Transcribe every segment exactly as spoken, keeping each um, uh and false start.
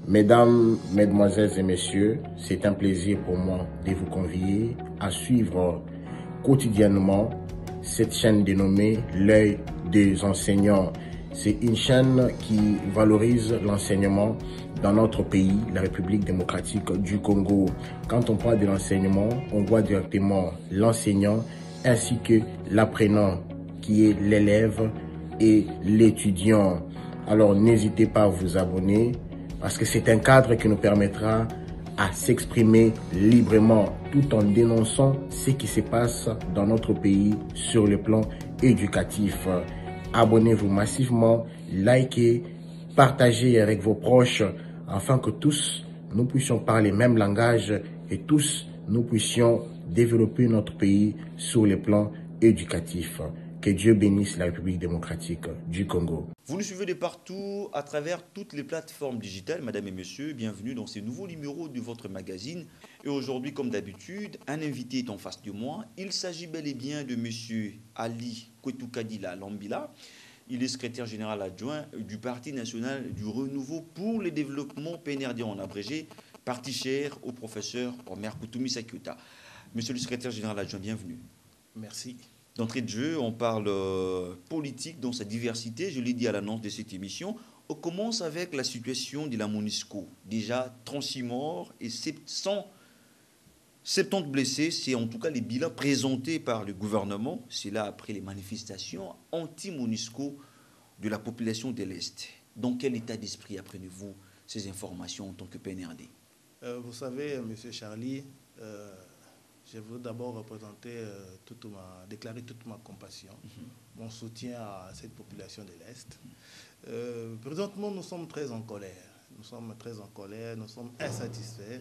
Mesdames, Mesdemoiselles et Messieurs, c'est un plaisir pour moi de vous convier à suivre quotidiennement cette chaîne dénommée L'œil des enseignants. C'est une chaîne qui valorise l'enseignement dans notre pays, la République démocratique du Congo. Quand on parle de l'enseignement, on voit directement l'enseignant ainsi que l'apprenant qui est l'élève et l'étudiant. Alors n'hésitez pas à vous abonner parce que c'est un cadre qui nous permettra à s'exprimer librement tout en dénonçant ce qui se passe dans notre pays sur le plan éducatif. Abonnez-vous massivement, likez, partagez avec vos proches afin que tous nous puissions parler le même langage et tous nous puissions développer notre pays sur le plan éducatif. Que Dieu bénisse la République démocratique du Congo. Vous nous suivez de partout, à travers toutes les plateformes digitales, mesdames et messieurs. Bienvenue dans ce nouveau numéro de votre magazine. Et aujourd'hui, comme d'habitude, un invité est en face de moi. Il s'agit bel et bien de monsieur Ali Kwetukadila Lambila. Il est secrétaire général adjoint du Parti national du renouveau pour le développement, P N R D en abrégé, parti cher au professeur Omer Koutoumi Sakiota. Monsieur le secrétaire général adjoint, bienvenue. Merci. D'entrée de jeu, on parle euh, politique dans sa diversité, je l'ai dit à l'annonce de cette émission. On commence avec la situation de la MONUSCO. Déjà trente-six morts et cent soixante-dix blessés, c'est en tout cas les bilans présentés par le gouvernement. C'est là après les manifestations anti-MONUSCO de la population de l'Est. Dans quel état d'esprit apprenez-vous ces informations en tant que P N R D? euh, Vous savez, M. Charlie, euh, je veux d'abord représenter, euh, toute ma, déclarer toute ma compassion, mm-hmm. mon soutien à cette population de l'Est. Euh, présentement, nous sommes très en colère. Nous sommes très en colère, nous sommes insatisfaits.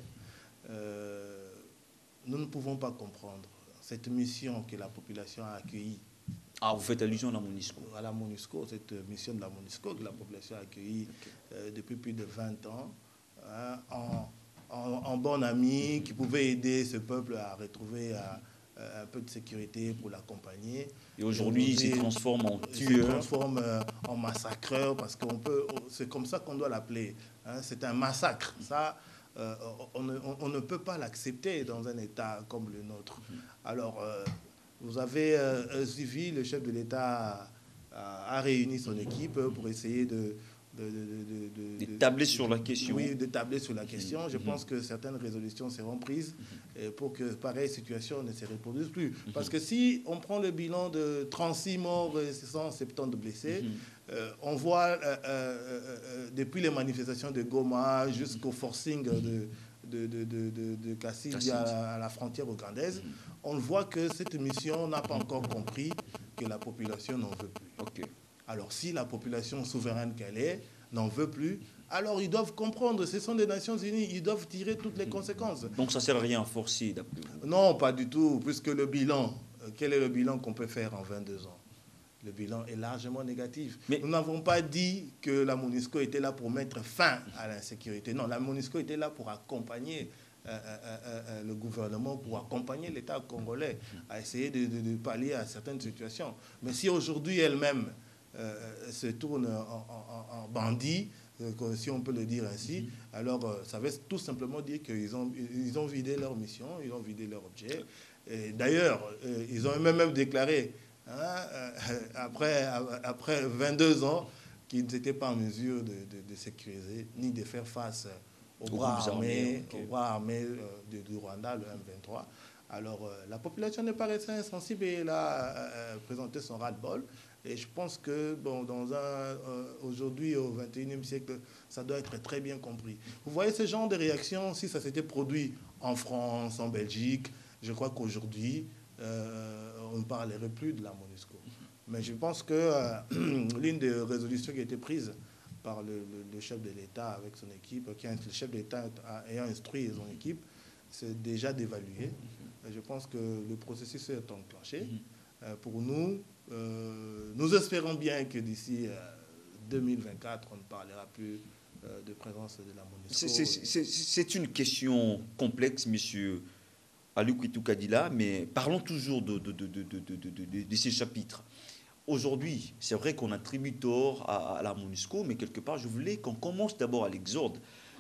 Euh, nous ne pouvons pas comprendre cette mission que la population a accueillie. Ah, vous faites allusion à la MONUSCO? À la MONUSCO, cette mission de la MONUSCO que la population a accueillie okay. euh, depuis plus de vingt ans, hein, en... En, en bon ami, qui pouvait aider ce peuple à retrouver à, à un peu de sécurité pour l'accompagner. Et aujourd'hui, il se transforme en tueur. Il se transforme euh, en massacreur, parce qu'on peut, c'est comme ça qu'on doit l'appeler. Hein, c'est un massacre. Ça, euh, on, on, on ne peut pas l'accepter dans un État comme le nôtre. Alors, euh, vous avez euh, suivi, le chef de l'État a, a réuni son équipe pour essayer de... De, de, de, de, de tabler sur la question. Oui, de tabler sur la question. Je mmh. pense que certaines résolutions seront prises mmh. pour que pareille situation ne se reproduise plus. Mmh. Parce que si on prend le bilan de trente-six morts et cent soixante-dix blessés, mmh. euh, on voit euh, euh, euh, depuis les manifestations de Goma jusqu'au forcing de, de, de, de, de, de Kassidi à la, à la frontière ougandaise, mmh. on voit que cette mission n'a pas encore compris que la population n'en veut plus. Okay. Alors, si la population souveraine qu'elle est n'en veut plus, alors ils doivent comprendre, ce sont des Nations Unies, ils doivent tirer toutes les conséquences. Donc, ça ne sert à rien à forcer, d'après vous? Non, pas du tout, puisque le bilan, quel est le bilan qu'on peut faire en vingt-deux ans? Le bilan est largement négatif. Mais nous n'avons pas dit que la MONUSCO était là pour mettre fin à l'insécurité. Non, la MONUSCO était là pour accompagner euh, euh, euh, le gouvernement, pour accompagner l'État congolais à essayer de, de, de pallier à certaines situations. Mais si aujourd'hui elle-même Euh, se tourne en, en, en bandit, euh, si on peut le dire ainsi, mm-hmm. alors euh, ça veut tout simplement dire qu'ils ont, ils ont vidé leur mission, ils ont vidé leur objet. D'ailleurs, euh, ils ont même, même déclaré, hein, euh, après, après vingt-deux ans, qu'ils n'étaient pas en mesure de, de, de sécuriser, ni de faire face aux bras armés, okay. aux bras armés euh, du, du Rwanda, le M vingt-trois. Alors, euh, la population n'est pas restée insensible et elle a euh, présenté son ras-le-bol. Et je pense que, bon, dans un, euh, aujourd'hui, au vingt et unième siècle, ça doit être très bien compris. Vous voyez ce genre de réaction, si ça s'était produit en France, en Belgique, je crois qu'aujourd'hui, euh, on ne parlerait plus de la MONUSCO. Mais je pense que euh, l'une des résolutions qui a été prise par le, le, le chef de l'État avec son équipe, qui a, le chef de l'État ayant instruit son équipe, c'est déjà d'évaluer. Je pense que le processus est enclenché. Euh, pour nous, euh, nous espérons bien que d'ici euh, deux mille vingt-quatre, on ne parlera plus euh, de présence de la MONUSCO. C'est une question complexe, monsieur Ali Kwetukadila, mais parlons toujours de, de, de, de, de, de, de, de ces chapitres. Aujourd'hui, c'est vrai qu'on attribue tort à, à la MONUSCO, mais quelque part, je voulais qu'on commence d'abord à l'exorde.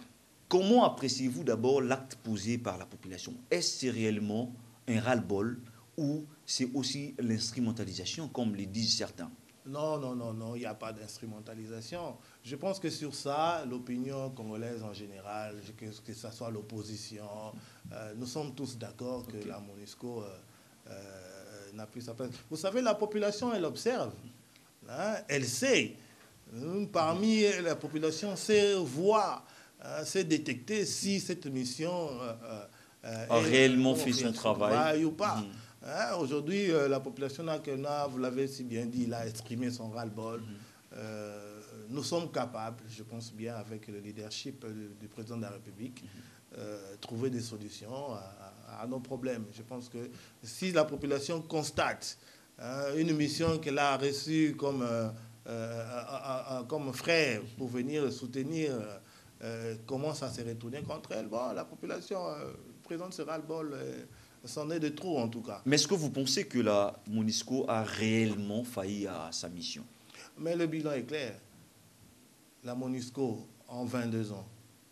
Comment appréciez-vous d'abord l'acte posé par la population? Est-ce réellement un ras-le-bol ou c'est aussi l'instrumentalisation, comme le disent certains? Non, non, non, non, il n'y a pas d'instrumentalisation. Je pense que sur ça, l'opinion congolaise en général, que, que ce soit l'opposition, euh, nous sommes tous d'accord que okay. la MONUSCO euh, euh, n'a plus sa place. Vous savez, la population, elle observe, hein, elle sait. Parmi la population, sait voir, hein, sait détecter si cette mission euh, euh, a réellement fait son travail. travail ou pas. Mmh. Hein, aujourd'hui, euh, la population n'a, vous l'avez si bien dit, il a exprimé son ras-le-bol. Mm-hmm. euh, nous sommes capables, je pense bien, avec le leadership du, du président de la République, mm-hmm. euh, trouver des solutions à, à, à nos problèmes. Je pense que si la population constate hein, une mission qu'elle a reçue comme, euh, euh, à, à, comme frère pour venir soutenir, euh, commence à se retourner contre elle, bon, la population euh, présente ce ras-le-bol. Euh, C'en est de trop, en tout cas. Mais est-ce que vous pensez que la MONUSCO a réellement failli à sa mission? Mais le bilan est clair. La MONUSCO, en vingt-deux ans,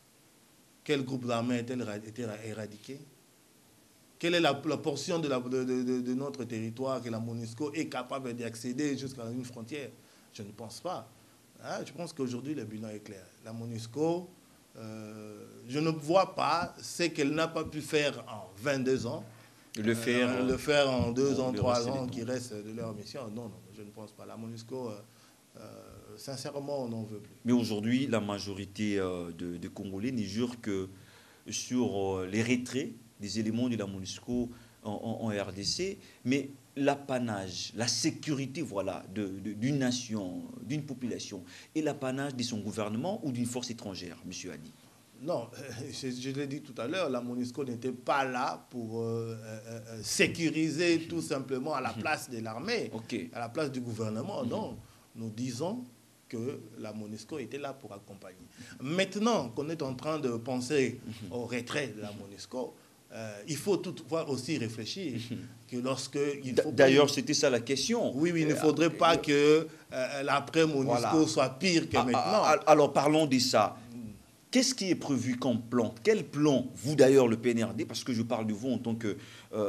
quel groupe d'armées a-t-elle été éradiqué? Quelle est la, la portion de, la, de, de, de notre territoire que la MONUSCO est capable d'y accéder jusqu'à une frontière? Je ne pense pas. Hein? Je pense qu'aujourd'hui, le bilan est clair. La MONUSCO, euh, je ne vois pas ce qu'elle n'a pas pu faire en vingt-deux ans. Le faire, euh, le faire en deux ans, trois ans qui restent de leur mission. Non, non, je ne pense pas. La MONUSCO, euh, euh, sincèrement, on n'en veut plus. Mais aujourd'hui, la majorité euh, de, de Congolais n'y jure que sur euh, les retraits des éléments de la MONUSCO en, en, en R D C. Mais l'apanage, la sécurité voilà, d'une de, de, nation, d'une population, et l'apanage de son gouvernement ou d'une force étrangère, M. Hadi? Non, je, je l'ai dit tout à l'heure, la MONUSCO n'était pas là pour euh, euh, sécuriser tout simplement à la place de l'armée, okay. à la place du gouvernement. Non, nous disons que la MONUSCO était là pour accompagner. Maintenant qu'on est en train de penser au retrait de la MONUSCO, euh, il faut toutefois aussi réfléchir que lorsque... D'ailleurs, c'était ça la question. Oui, oui, il ne faudrait euh, pas que euh, l'après-MONUSCO voilà. soit pire que ah, maintenant. Ah, alors, parlons de ça. Qu'est-ce qui est prévu comme plan? Quel plan, vous d'ailleurs, le P N R D, parce que je parle de vous en tant que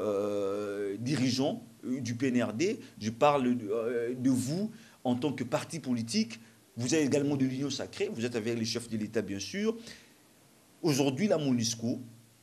euh, dirigeant du P N R D, je parle de, euh, de vous en tant que parti politique, vous êtes également de l'Union Sacrée, vous êtes avec les chefs de l'État, bien sûr. Aujourd'hui, la MONUSCO,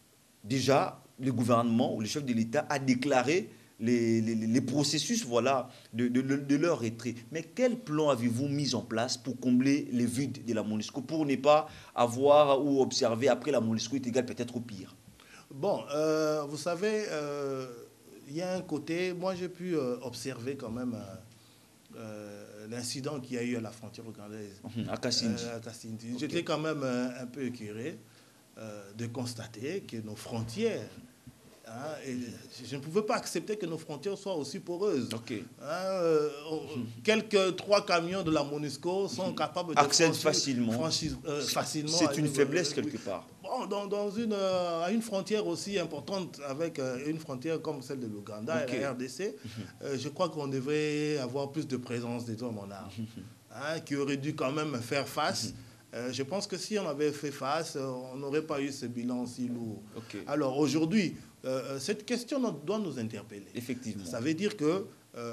déjà, le gouvernement ou le chef de l'État a déclaré les, les, les processus voilà, de, de, de leur retrait. Mais quel plan avez-vous mis en place pour combler les vides de la MONUSCO, pour ne pas avoir ou observer après la MONUSCO est égale peut-être au pire? Bon, euh, vous savez, euh, il y a un côté, moi j'ai pu euh, observer quand même euh, euh, l'incident qu'il y a eu à la frontière ougandaise. À Kasindi. Euh, okay. J'étais quand même euh, un peu écœuré euh, de constater que nos frontières, hein, et je ne pouvais pas accepter que nos frontières soient aussi poreuses. Okay. Hein, euh, quelques trois camions de la MONUSCO sont capables de accèdent facilement. Franchir, euh, facilement. C'est une faiblesse quelque part. Bon, dans, dans une, euh, à une frontière aussi importante, avec euh, une frontière comme celle de l'Ouganda okay. et la R D C, euh, je crois qu'on devrait avoir plus de présence des hommes en armes, hein, qui auraient dû quand même faire face. Euh, je pense que si on avait fait face, on n'aurait pas eu ce bilan si lourd. Okay. Alors aujourd'hui, euh, cette question doit nous interpeller. Effectivement. Ça veut dire que euh,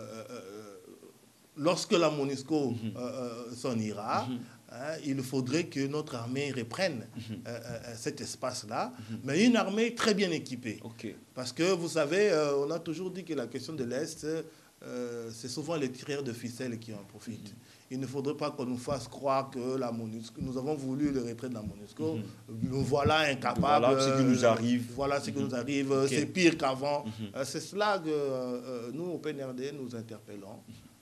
euh, lorsque la MONUSCO mm-hmm. euh, s'en ira, mm-hmm. hein, il faudrait que notre armée reprenne mm-hmm. euh, euh, cet espace-là, mm-hmm. mais une armée très bien équipée. Okay. Parce que vous savez, euh, on a toujours dit que la question de l'Est, euh, c'est souvent les tireurs de ficelles qui en profitent. Mm-hmm. Il ne faudrait pas qu'on nous fasse croire que la MONUSCO, nous avons voulu le retrait de la MONUSCO, mm-hmm. nous voilà incapables. Voilà ce qui nous arrive. Voilà ce qui mm-hmm. nous arrive, okay. C'est pire qu'avant. Mm-hmm. euh, c'est cela que euh, nous, au P N R D, nous interpellons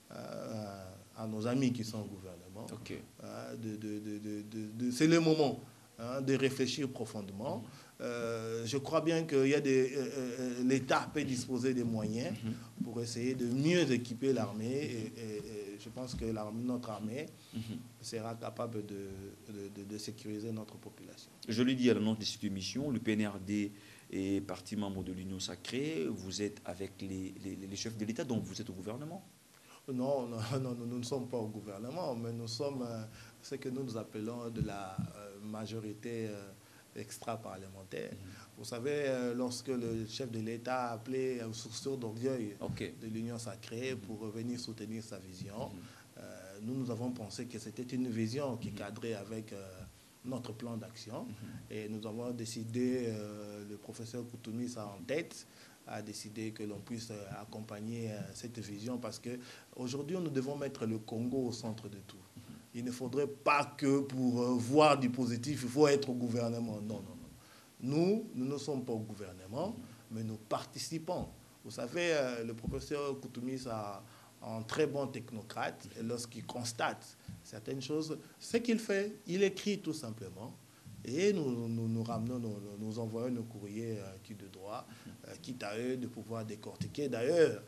euh, à nos amis qui sont au gouvernement. Okay. Euh, de, de, de, de, de, c'est le moment hein, de réfléchir profondément. Mm-hmm. Euh, je crois bien que y a des, euh, euh, l'État peut disposer des moyens mm-hmm. pour essayer de mieux équiper l'armée et, et, et je pense que l'armée, notre armée mm-hmm. sera capable de, de, de, de sécuriser notre population. Je l'ai dit à l'annonce de cette émission, le P N R D est parti membre de l'Union Sacrée, vous êtes avec les, les, les chefs de l'État, donc vous êtes au gouvernement? Non, non, non, nous, nous ne sommes pas au gouvernement, mais nous sommes euh, ce que nous, nous appelons de la euh, majorité euh, extra-parlementaire. Mm-hmm. Vous savez, euh, lorsque le chef de l'État a appelé au sursaut d'orgueil okay. de l'Union sacrée mm-hmm. pour revenir soutenir sa vision, mm-hmm. euh, nous, nous avons pensé que c'était une vision qui cadrait avec euh, notre plan d'action. Mm-hmm. Et nous avons décidé, euh, le professeur Koutoumi ça en tête, a décidé que l'on puisse euh, accompagner euh, cette vision parce qu'aujourd'hui, nous devons mettre le Congo au centre de tout. Il ne faudrait pas que pour euh, voir du positif, il faut être au gouvernement. Non, non, non. Nous, nous ne sommes pas au gouvernement, mais nous participons. Vous savez, euh, le professeur Koutoumi a un très bon technocrate. Et lorsqu'il constate certaines choses, ce qu'il fait, il écrit tout simplement. Et nous, nous, nous ramenons, nous, nous envoyons nos courriers euh, qui de droit, euh, quitte à eux de pouvoir décortiquer. D'ailleurs,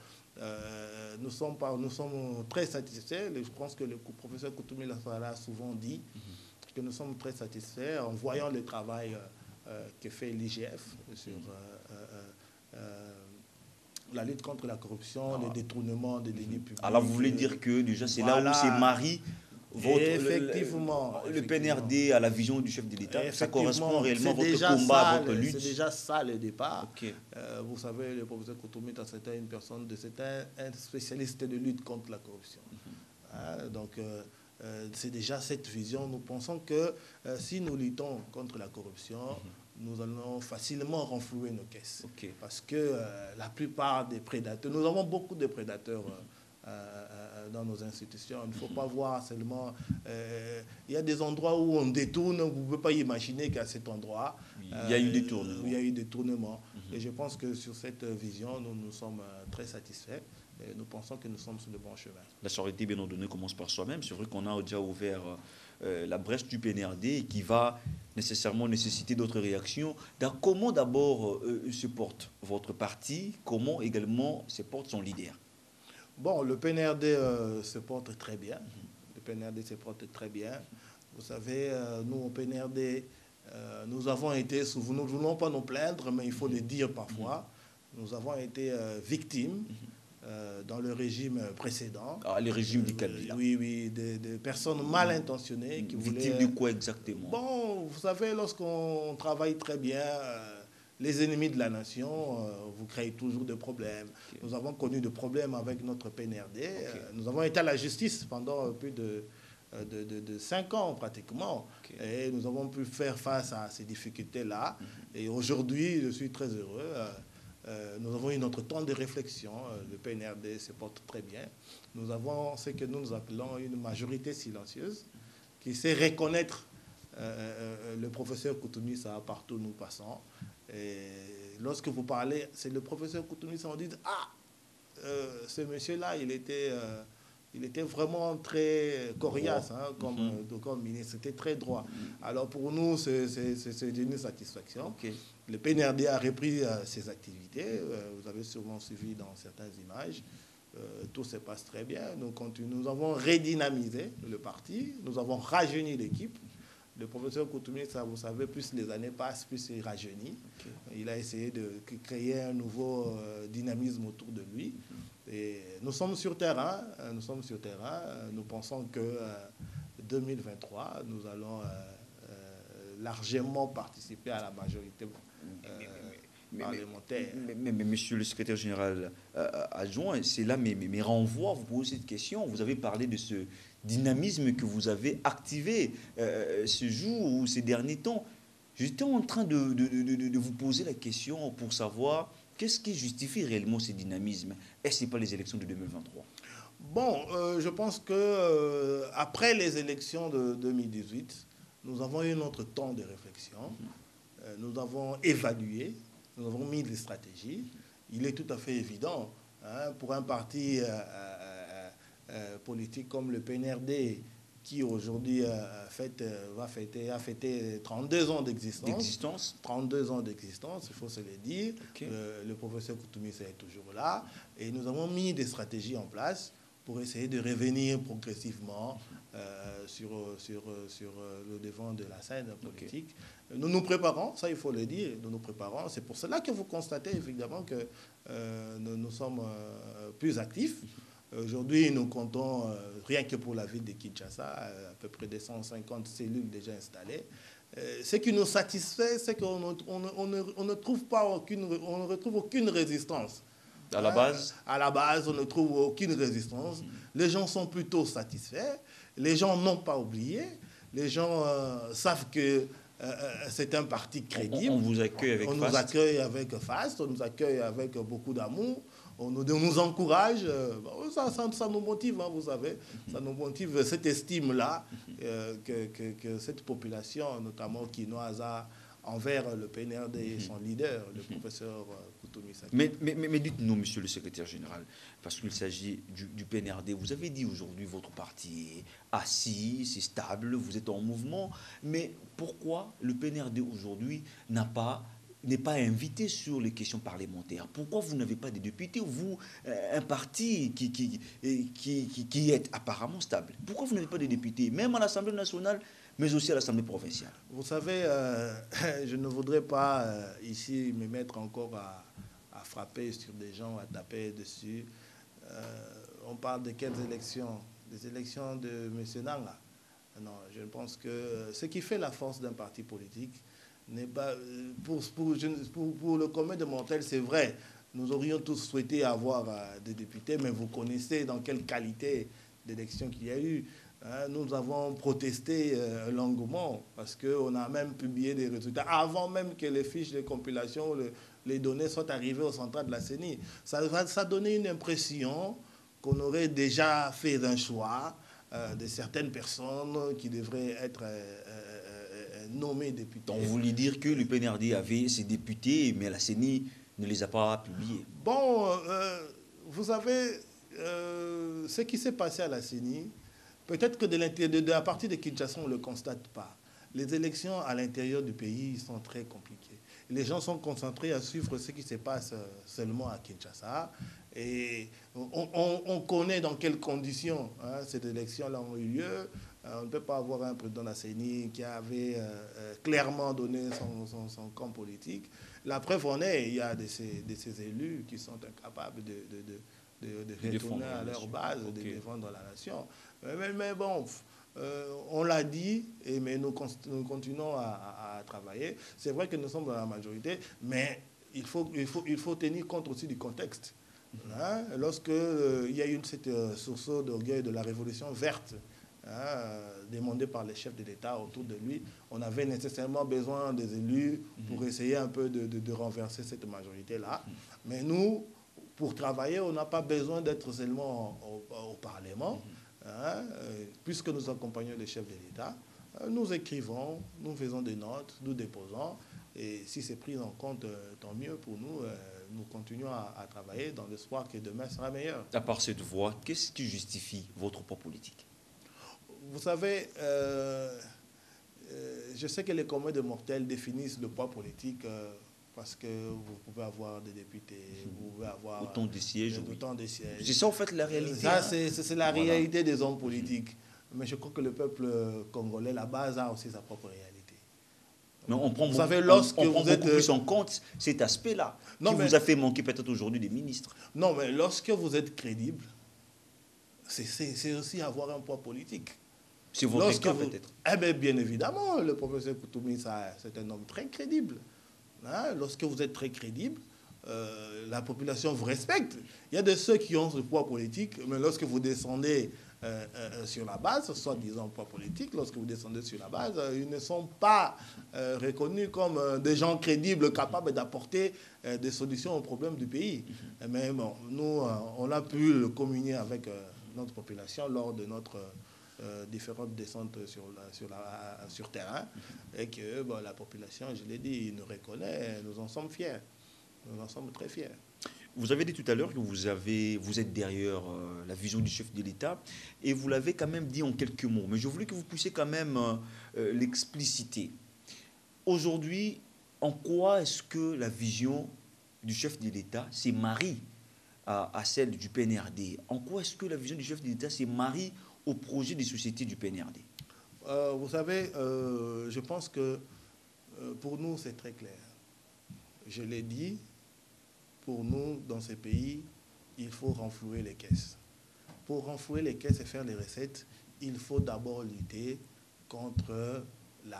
euh, nous, sommes pas, nous sommes très satisfaits. Je pense que le professeur Koutoumi l'a souvent dit, mm-hmm. que nous sommes très satisfaits en voyant le travail euh, euh, que fait l'I G F sur euh, euh, euh, la lutte contre la corruption, ah. les détournements des deniers publics. Alors vous voulez dire que déjà c'est voilà. là où c'est Marie votre, effectivement, le, le, le P N R D à la vision du chef de l'État, ça correspond réellement à votre combat, à votre lutte. C'est déjà ça le départ. Okay. Euh, vous savez, le professeur Koutoumi, c'était une personne, c'était un spécialiste de lutte contre la corruption. Mm-hmm. hein, donc, euh, euh, c'est déjà cette vision. Nous pensons que euh, si nous luttons contre la corruption, mm-hmm. nous allons facilement renflouer nos caisses. Okay. Parce que euh, la plupart des prédateurs, nous avons beaucoup de prédateurs. Euh, Euh, dans nos institutions. Il ne faut pas voir seulement... Euh, il y a des endroits où on détourne, vous ne pouvez pas imaginer qu'à cet endroit... Il y a eu des tournements. Il y a eu des tournements. Mm-hmm. Et je pense que sur cette vision, nous nous sommes très satisfaits. Et nous pensons que nous sommes sur le bon chemin. La charité bien ordonnée commence par soi-même. C'est vrai qu'on a déjà ouvert euh, la brèche du P N R D qui va nécessairement nécessiter d'autres réactions. Donc, comment d'abord euh, se porte votre parti? Comment également se porte son leader? Bon, le P N R D euh, se porte très bien. Le P N R D se porte très bien. Vous savez, euh, nous, au P N R D, euh, nous avons été, nous ne voulons pas nous plaindre, mais il faut le dire parfois, nous avons été euh, victimes euh, dans le régime précédent. Ah, le régime du Kabila. Oui, oui, des de personnes mal intentionnées qui victimes voulaient... Victimes de quoi exactement? Bon, vous savez, lorsqu'on travaille très bien... Euh, les ennemis de la nation, euh, vous créez toujours des problèmes. Okay. Nous avons connu des problèmes avec notre P N R D. Okay. Euh, nous avons été à la justice pendant plus de, de, de, de cinq ans pratiquement. Okay. Et nous avons pu faire face à ces difficultés-là. Mm-hmm. Et aujourd'hui, je suis très heureux. Euh, euh, nous avons eu notre temps de réflexion. Euh, le P N R D se porte très bien. Nous avons ce que nous, nous appelons une majorité silencieuse qui sait reconnaître euh, euh, le professeur Koutoumi, ça partout où nous passons. Et lorsque vous parlez, c'est le professeur Koutoumi, on dit « Ah, euh, ce monsieur-là, il était, euh, il était vraiment très coriace hein, comme, mm-hmm. comme ministre, c'était très droit. Mm-hmm. » Alors pour nous, c'est une satisfaction. Okay. Le P N R D a repris euh, ses activités. Euh, vous avez sûrement suivi dans certaines images. Euh, tout se passe très bien. Nous, nous avons redynamisé le parti. Nous avons rajeuni l'équipe. Le professeur Koutoumi, ça, vous savez, plus les années passent, plus il rajeunit. Okay. Il a essayé de créer un nouveau euh, dynamisme autour de lui. Mm-hmm. Et nous sommes sur terrain. Euh, nous sommes sur terrain. Euh, nous pensons que euh, deux mille vingt-trois, nous allons euh, euh, largement participer à la majorité euh, mais, parlementaire. Mais, mais, mais, mais monsieur le secrétaire général euh, adjoint, c'est là mes, mes, mes renvois. Vous posez cette question. Vous avez parlé de ce dynamisme que vous avez activé euh, ce jour ou ces derniers temps. J'étais en train de, de, de, de vous poser la question pour savoir qu'est-ce qui justifie réellement ce dynamisme. Est-ce que ce n'est pas les élections de deux mille vingt-trois? Bon, euh, je pense que euh, après les élections de deux mille dix-huit, nous avons eu notre temps de réflexion. Mm-hmm. euh, nous avons évalué, nous avons mis des stratégies. Il est tout à fait évident hein, pour un parti... Euh, Euh, politique comme le P N R D qui aujourd'hui euh, fête, euh, va fêter, a fêté trente-deux ans d'existence. trente-deux ans d'existence, il faut se le dire. Okay. Euh, le professeur Koutoumi est toujours là. Et nous avons mis des stratégies en place pour essayer de revenir progressivement euh, sur, sur, sur le devant de la scène politique. Okay. Nous nous préparons, ça il faut le dire, nous nous préparons. C'est pour cela que vous constatez évidemment que euh, nous, nous sommes euh, plus actifs. Aujourd'hui, nous comptons, euh, rien que pour la ville de Kinshasa, euh, à peu près des cent cinquante cellules déjà installées. Euh, ce qui nous satisfait, c'est qu'on on, on, on, on ne trouve pas aucune, on ne retrouve aucune résistance. À la base euh, À la base, on ne trouve aucune résistance. Mmh. Les gens sont plutôt satisfaits. Les gens n'ont pas oublié. Les gens euh, savent que euh, c'est un parti crédible. On, on vous accueille avec on F A S T. On nous accueille avec F A S T, on nous accueille avec beaucoup d'amour. On nous, on nous encourage, ça, ça, ça nous motive, hein, vous savez, ça nous motive cette estime-là euh, que, que, que cette population, notamment quinoise, a envers le P N R D et son leader, le professeur Koutoumi Sakhi. Mais, mais, mais dites-nous, monsieur le secrétaire général, parce qu'il s'agit du, du P N R D, vous avez dit aujourd'hui votre parti est assis, c'est stable, vous êtes en mouvement, mais pourquoi le P N R D aujourd'hui n'a pas... n'est pas invité sur les questions parlementaires? Pourquoi vous n'avez pas de députés, vous, un parti qui, qui, qui, qui, qui est apparemment stable? Pourquoi vous n'avez pas de députés, même à l'Assemblée nationale, mais aussi à l'Assemblée provinciale? Vous savez, euh, je ne voudrais pas euh, ici me mettre encore à, à frapper sur des gens, à taper dessus. Euh, on parle de quelles élections? Des élections de M. Nanga? Non, je pense que ce qui fait la force d'un parti politique, n'est pas, pour, pour, pour, pour le commun de mortels, c'est vrai, nous aurions tous souhaité avoir euh, des députés, mais vous connaissez dans quelle qualité d'élection qu'il y a eu. Hein, nous avons protesté euh, longuement parce qu'on a même publié des résultats avant même que les fiches de compilation, le, les données soient arrivées au central de la C E N I. Ça, ça donnait une impression qu'on aurait déjà fait un choix euh, de certaines personnes qui devraient être euh, euh, nommées députés. Donc vous voulez dire que le P N R D avait ses députés, mais la C E N I ne les a pas publiés? Bon, euh, vous savez, euh, ce qui s'est passé à la C E N I, peut-être que de, de, de, à partir de Kinshasa, on ne le constate pas. Les élections à l'intérieur du pays sont très compliquées. Les gens sont concentrés à suivre ce qui se passe seulement à Kinshasa. Et on, on, on connaît dans quelles conditions hein, ces élections-là ont eu lieu. On ne peut pas avoir un président de la C E N I qui avait euh, clairement donné son, son, son camp politique. La preuve en est, il y a de ces, de ces élus qui sont incapables de, de, de De, de retourner à leur base, okay. de défendre la nation. Mais, mais bon, euh, on l'a dit, et, mais nous, nous continuons à, à, à travailler. C'est vrai que nous sommes dans la majorité, mais il faut, il faut, il faut tenir compte aussi du contexte. Mm-hmm. Hein? Lorsque euh, il y a eu cette euh, sursaut d'orgueil de la révolution verte, hein, demandée par les chefs de l'État autour de lui, on avait nécessairement besoin des élus pour mm-hmm. essayer un peu de, de, de renverser cette majorité-là. Mm-hmm. Mais nous, pour travailler, on n'a pas besoin d'être seulement au, au, au Parlement, mm-hmm. hein, euh, puisque nous accompagnons les chefs de l'État. Euh, nous écrivons, nous faisons des notes, nous déposons, et si c'est pris en compte, euh, tant mieux pour nous. Euh, nous continuons à, à travailler dans l'espoir que demain sera meilleur. À part cette voie, qu'est-ce qui justifie votre poids politique? Vous savez, euh, euh, je sais que les communs de mortels définissent le poids politique euh, parce que vous pouvez avoir des députés, vous pouvez avoir... Autant de sièges, oui. Autant de sièges. C'est ça, en fait, la réalité. Ça, hein? c'est la voilà. réalité des hommes politiques. Mais je crois que le peuple congolais, la base, a aussi sa propre réalité. Mais on prend, vous beaucoup, savez, lorsque on, on prend vous êtes... beaucoup plus en compte cet aspect-là qui mais... vous a fait manquer peut-être aujourd'hui des ministres. Non, mais lorsque vous êtes crédible, c'est aussi avoir un poids politique. C'est votre cas, peut-être. Eh bien, bien évidemment, le professeur Koutoumi, c'est un homme très crédible. Hein, lorsque vous êtes très crédible, euh, la population vous respecte. Il y a de ceux qui ont ce poids politique, mais lorsque vous descendez euh, euh, sur la base, soit disant poids politique, lorsque vous descendez sur la base, euh, ils ne sont pas euh, reconnus comme euh, des gens crédibles, capables d'apporter euh, des solutions aux problèmes du pays. Mm-hmm. Mais bon, nous, euh, on a pu le communier avec euh, notre population lors de notre... Euh, différentes descentes sur, la, sur, la, sur terrain, et que bon, la population, je l'ai dit, nous reconnaît, nous en sommes fiers. Nous en sommes très fiers. Vous avez dit tout à l'heure que vous, avez, vous êtes derrière euh, la vision du chef de l'État, et vous l'avez quand même dit en quelques mots, mais je voulais que vous puissiez quand même euh, l'expliciter. Aujourd'hui, en quoi est-ce que la vision du chef de l'État se marie à, à celle du P N R D? En quoi est-ce que la vision du chef de l'État se marie au projet des sociétés du P N R D? euh, Vous savez, euh, je pense que euh, pour nous, c'est très clair. Je l'ai dit, pour nous, dans ces pays, il faut renflouer les caisses. Pour renflouer les caisses et faire les recettes, il faut d'abord lutter contre la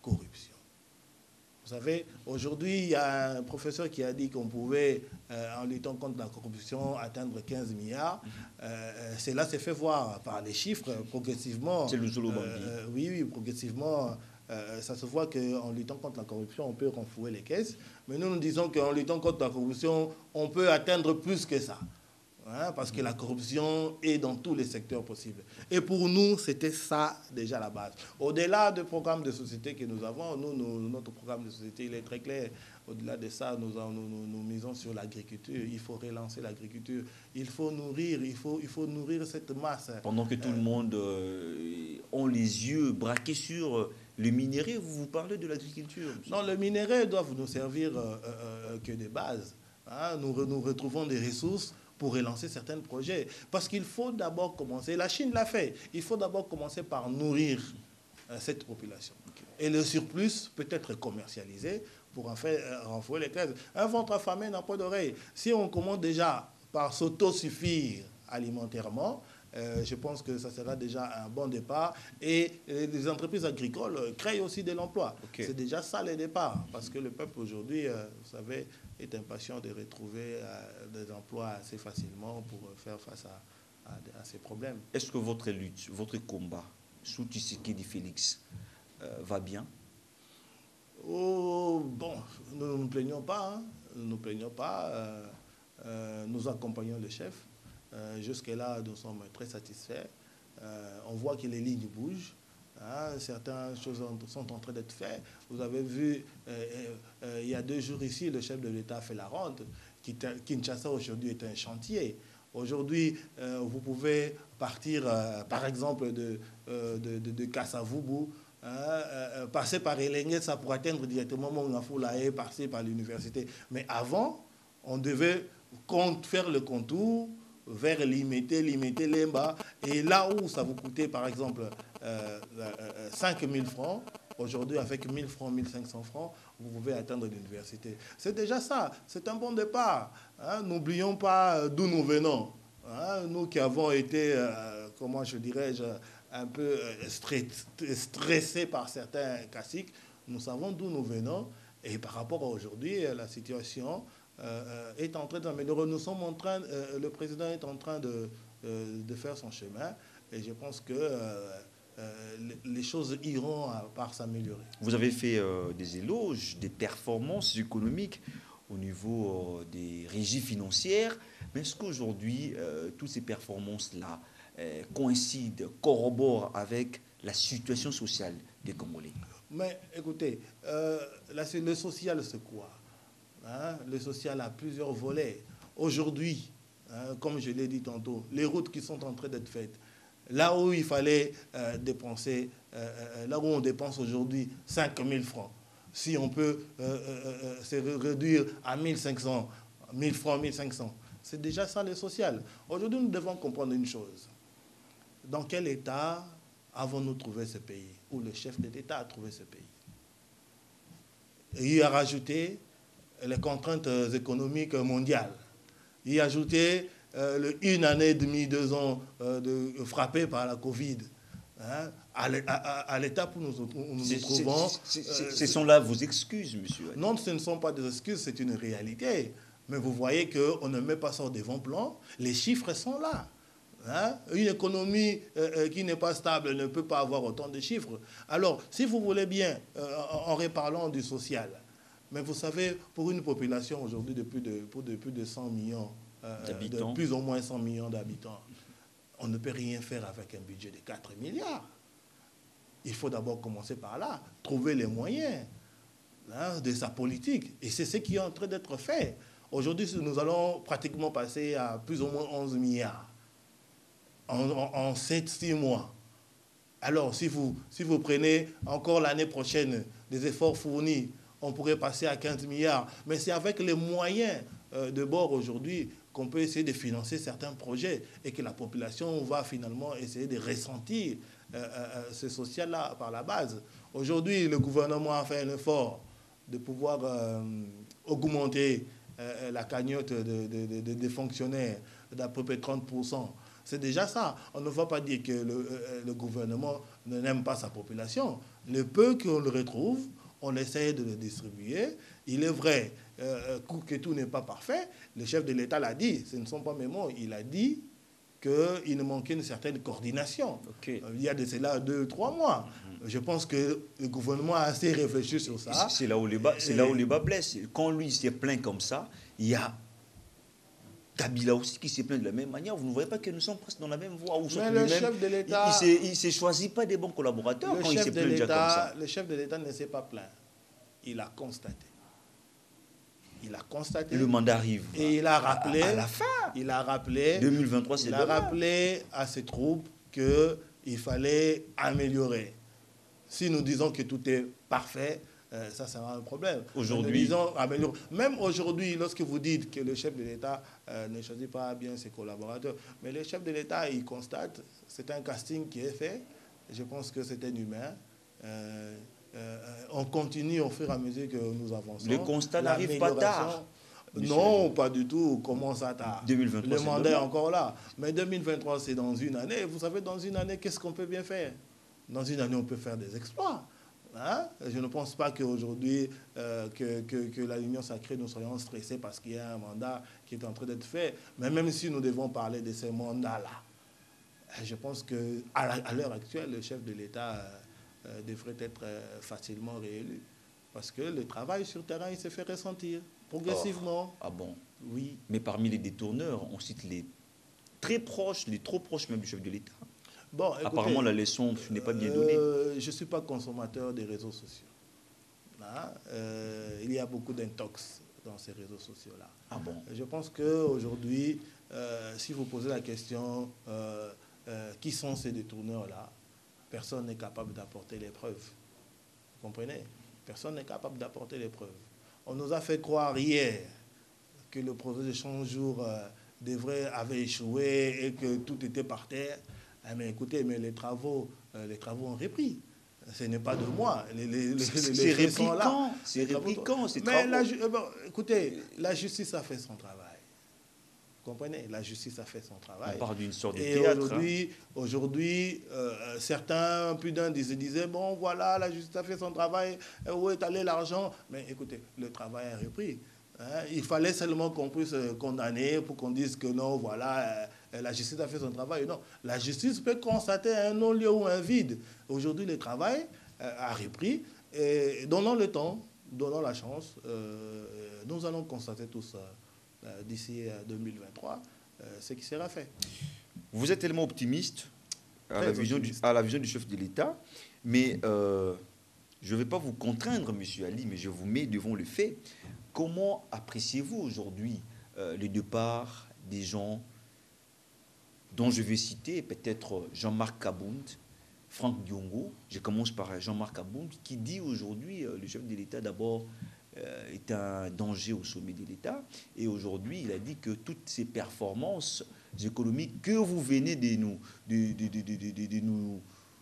corruption. Vous savez, aujourd'hui, il y a un professeur qui a dit qu'on pouvait, euh, en luttant contre la corruption, atteindre quinze milliards. Euh, cela s'est fait voir par les chiffres, progressivement. C'est le Zolo Bambi. Euh, oui, oui, progressivement, euh, ça se voit qu'en luttant contre la corruption, on peut renflouer les caisses. Mais nous, nous disons qu'en luttant contre la corruption, on peut atteindre plus que ça. Hein, parce que la corruption est dans tous les secteurs possibles. Et pour nous, c'était ça déjà la base. Au-delà du programme de société que nous avons, nous, nous, notre programme de société, il est très clair. Au-delà de ça, nous, nous, nous, nous misons sur l'agriculture. Il faut relancer l'agriculture. Il faut nourrir, il faut, il faut nourrir cette masse. Pendant que tout euh, le monde euh, a les yeux braqués sur le minerai, vous vous parlez de l'agriculture? Non, le minerai doit nous servir euh, euh, que de base. Hein, nous, nous retrouvons des ressources pour relancer certains projets. Parce qu'il faut d'abord commencer, la Chine l'a fait, il faut d'abord commencer par nourrir euh, cette population. Okay. Et le surplus peut être commercialisé pour en faire euh, renflouer les caisses. Un ventre affamé n'a pas d'oreille. Si on commence déjà par s'autosuffire alimentairement, euh, je pense que ça sera déjà un bon départ. Et euh, les entreprises agricoles euh, créent aussi de l'emploi. Okay. C'est déjà ça le départ. Parce que le peuple aujourd'hui, euh, vous savez, est impatient de retrouver euh, des emplois assez facilement pour faire face à, à, à ces problèmes. Est-ce que votre lutte, votre combat sous Tshisekedi Félix euh, va bien? Oh, bon, nous ne nous plaignons pas. Hein. Nous ne nous plaignons pas. Euh, euh, nous accompagnons le chef. Euh, Jusque-là, nous sommes très satisfaits. Euh, on voit que les lignes bougent. Hein, certaines choses sont en train d'être faites. Vous avez vu, euh, euh, il y a deux jours ici, le chef de l'État a fait la ronde. Kinshasa aujourd'hui est un chantier. Aujourd'hui, euh, vous pouvez partir, euh, par exemple, de, euh, de, de, de Kasavubu, hein, euh, passer par Elenguesa pour atteindre directement Mongafula et passer par l'université. Mais avant, on devait faire le contour vers Limité, Limité, Lemba. Et là où ça vous coûtait, par exemple, euh, euh, cinq mille francs, aujourd'hui, avec mille francs, mille cinq cents francs, vous pouvez atteindre l'université. C'est déjà ça. C'est un bon départ. Hein. N'oublions pas d'où nous venons. Hein. Nous qui avons été, euh, comment je dirais-je, un peu stressés par certains classiques, nous savons d'où nous venons. Et par rapport à aujourd'hui, la situation euh, est en train d'améliorer. Nous sommes en train, euh, le président est en train de, euh, de faire son chemin. Et je pense que euh, euh, les choses iront à, par s'améliorer. Vous avez fait euh, des éloges, des performances économiques au niveau euh, des régies financières. Mais est-ce qu'aujourd'hui, euh, toutes ces performances-là euh, coïncident, corroborent avec la situation sociale des Congolais? Mais écoutez, euh, la, le social, c'est quoi? Hein? Le social a plusieurs volets. Aujourd'hui, hein, comme je l'ai dit tantôt, les routes qui sont en train d'être faites, là où il fallait euh, dépenser, euh, là où on dépense aujourd'hui cinq mille francs, si on peut euh, euh, se réduire à mille cinq cents, mille francs, mille cinq cents, c'est déjà ça le social. Aujourd'hui, nous devons comprendre une chose. Dans quel état avons-nous trouvé ce pays? Où le chef de l'État a trouvé ce pays? Il a rajouté les contraintes économiques mondiales. Il a ajouté euh, le, une année et demie, deux ans euh, de, frappé par la Covid. Hein, à l'étape où nous où nous, nous trouvons. Ce sont là vos excuses, monsieur? Non, ce ne sont pas des excuses, c'est une réalité. Mais vous voyez qu'on ne met pas ça au devant-plan. Les chiffres sont là. Hein? Une économie euh, qui n'est pas stable ne peut pas avoir autant de chiffres. Alors, si vous voulez bien, euh, en reparlant du social, mais vous savez, pour une population aujourd'hui de plus de, de plus de cent millions, euh, de plus ou moins cent millions d'habitants, on ne peut rien faire avec un budget de quatre milliards. Il faut d'abord commencer par là, trouver les moyens hein, de sa politique. Et c'est ce qui est en train d'être fait. Aujourd'hui, nous allons pratiquement passer à plus ou moins onze milliards en, en, en sept six mois. Alors, si vous, si vous prenez encore l'année prochaine des efforts fournis, on pourrait passer à quinze milliards. Mais c'est avec les moyens euh, de bord aujourd'hui qu'on peut essayer de financer certains projets et que la population va finalement essayer de ressentir euh, euh, ce social-là par la base. Aujourd'hui, le gouvernement a fait un effort de pouvoir euh, augmenter euh, la cagnotte des de, de, de fonctionnaires d'à peu près trente pour cent. C'est déjà ça. On ne va pas dire que le, euh, le gouvernement n'aime pas sa population. Le peu qu'on le retrouve, on essaie de le distribuer. Il est vrai euh, que tout n'est pas parfait. Le chef de l'État l'a dit, ce ne sont pas mes mots, il a dit qu'il ne manquait une certaine coordination. Okay. Il y a de cela deux, trois mois. Mm-hmm. Je pense que le gouvernement a assez réfléchi sur ça. C'est là où les bas, c'est là où les bas blessent. Quand lui s'est plaint comme ça, il y a Kabila aussi qui s'est plaint de la même manière. Vous ne voyez pas que nous sommes presque dans la même voie. Où Mais le chef de l'État... Il ne s'est choisi pas des bons collaborateurs quand il s'est plaint déjà comme ça. Le chef de l'État ne s'est pas plaint. Il a constaté. Il a constaté. Et le mandat arrive. Et il a rappelé... À, à la fin. Il a rappelé... deux mille vingt-trois, c'est Il a demain. rappelé à ses troupes qu'il fallait améliorer. Si nous disons que tout est parfait... Euh, ça sera un problème. Aujourd'hui, même aujourd'hui, lorsque vous dites que le chef de l'État euh, ne choisit pas bien ses collaborateurs, mais le chef de l'État, il constate, c'est un casting qui est fait. Je pense que c'est un humain. Euh, euh, on continue au fur et à mesure que nous avançons. Le constat n'arrive pas tard. Non, pas du tout. Comment ça tard? deux mille vingt-trois, le mandat est encore là. Mais deux mille vingt-trois, c'est dans une année. Vous savez, dans une année, qu'est-ce qu'on peut bien faire? Dans une année, on peut faire des exploits. Hein? Je ne pense pas qu'aujourd'hui, euh, que, que, que la Union sacrée, nous soyons stressés parce qu'il y a un mandat qui est en train d'être fait. Mais même si nous devons parler de ces mandats-là, je pense qu'à l'heure actuelle, le chef de l'État euh, devrait être euh, facilement réélu. Parce que le travail sur terrain, il se fait ressentir progressivement. Oh, ah bon? Oui. Mais parmi les détourneurs, on cite les très proches, les trop proches même du chef de l'État. Bon, écoutez, apparemment, la leçon n'est pas bien donnée. Euh, je ne suis pas consommateur des réseaux sociaux. Là, euh, il y a beaucoup d'intox dans ces réseaux sociaux-là. Ah bon? Je pense qu'aujourd'hui, euh, si vous posez la question, euh, euh, qui sont ces détourneurs-là, personne n'est capable d'apporter les preuves. Vous comprenez? Personne n'est capable d'apporter les preuves. On nous a fait croire hier que le projet de cent-jours euh, devrait, avait échoué et que tout était par terre. Ah mais écoutez, mais les travaux, euh, les travaux ont repris. Ce n'est pas de moi. C'est répliquant. C'est répliquant, ces travaux. Mais la, bon, écoutez, la justice a fait son travail. Vous comprenez? La justice a fait son travail. On parle d'une sorte de Et théâtre. aujourd'hui, hein. aujourd'hui euh, certains, plus d'un, disaient, disaient, bon, voilà, la justice a fait son travail. Où est allé l'argent? Mais écoutez, le travail a repris. Hein, il fallait seulement qu'on puisse condamner pour qu'on dise que non, voilà, euh, la justice a fait son travail. Non, la justice peut constater un non-lieu ou un vide. Aujourd'hui, le travail euh, a repris. Et donnons le temps, donnons la chance. Euh, nous allons constater tout ça euh, d'ici deux mille vingt-trois, euh, ce qui sera fait. Vous êtes tellement optimiste à, la vision, du, à la vision du chef de l'État, mais euh, je ne vais pas vous contraindre, M. Ali, mais je vous mets devant le fait. Comment appréciez-vous aujourd'hui euh, le départ des gens dont je vais citer peut-être Jean-Marc Kabound, Franck Diongo? Je commence par Jean-Marc Kabound qui dit aujourd'hui euh, le chef de l'État d'abord euh, est un danger au sommet de l'État. Et aujourd'hui, il a dit que toutes ces performances économiques que vous venez de nous, de, de, de, de, de, de nous,